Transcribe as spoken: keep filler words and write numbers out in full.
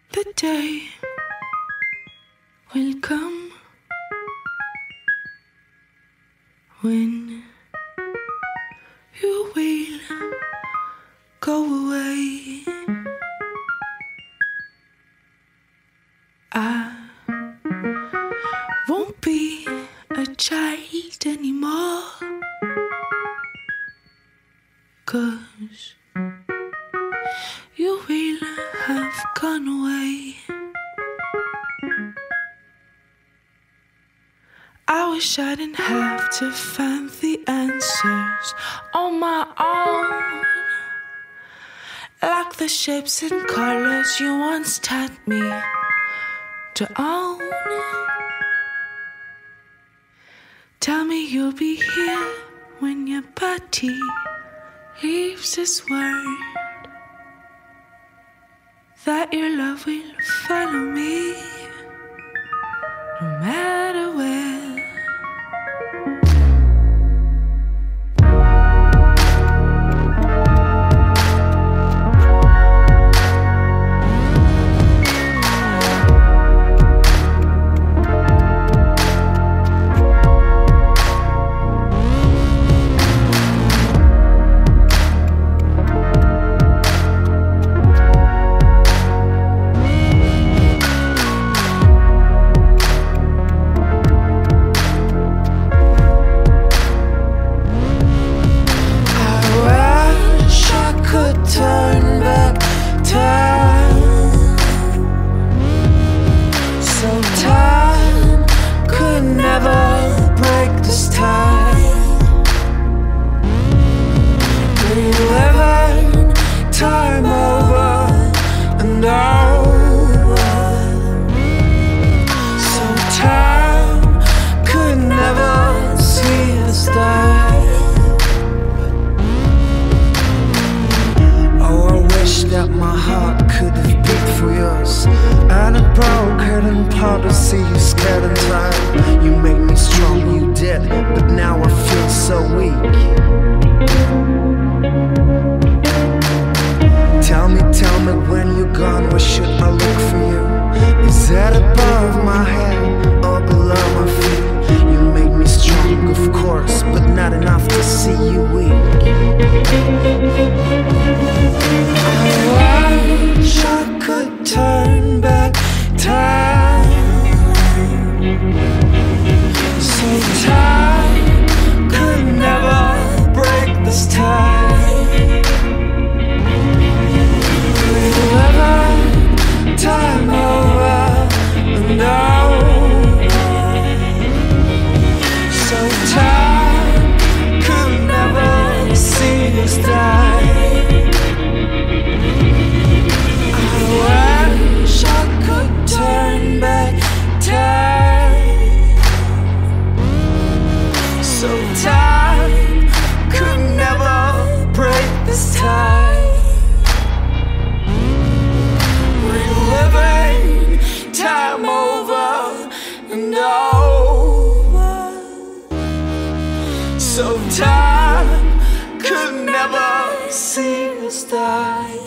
The day will come when you will go away. I won't be a child anymore, 'cause you will have gone away. I wish I didn't have to find the answers on my own, like the shapes and colors you once taught me to own. Tell me you'll be here when your body leaves this world, that your love will follow me no matter where. Hard to see you scared and tired. You made me strong, you did, but now I feel so weak. Tell me, tell me when you're gone, where should I look for you? Is that above my head or below my feet? You made me strong, of course, but not enough to see you weak. I wish I could turn back time, so time could never break this tie. Whenever time over and over, so time could never see us die. I wish I could turn back time, so time could never break this tie. Reliving time over and over, so time could never see us die.